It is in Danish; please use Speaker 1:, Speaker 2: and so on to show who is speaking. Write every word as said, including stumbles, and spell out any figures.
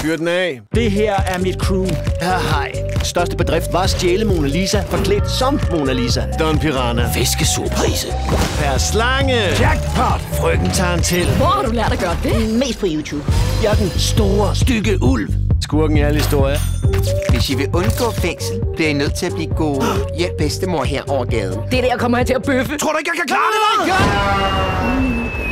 Speaker 1: Fyr den af.
Speaker 2: Det her er mit crew.
Speaker 3: Hej. Største bedrift var at stjæle Mona Lisa, forklædt som Mona Lisa.
Speaker 1: Don Piranha.
Speaker 3: Fiskesurprise.
Speaker 1: Per Slange.
Speaker 3: Jackpot.
Speaker 1: Frøken tager en til.
Speaker 4: Hvor har du lært at gøre det?
Speaker 3: Mest på YouTube. Jeg er den store, stygge ulv.
Speaker 1: Skurken i alle historier.
Speaker 5: Hvis I vil undgå fængsel, bliver I nødt til at blive gode. Hjælp bedstemor her over gaden.
Speaker 4: Det der kommer jeg til at bøffe.
Speaker 3: Tror du ikke, jeg kan klare det, hva'?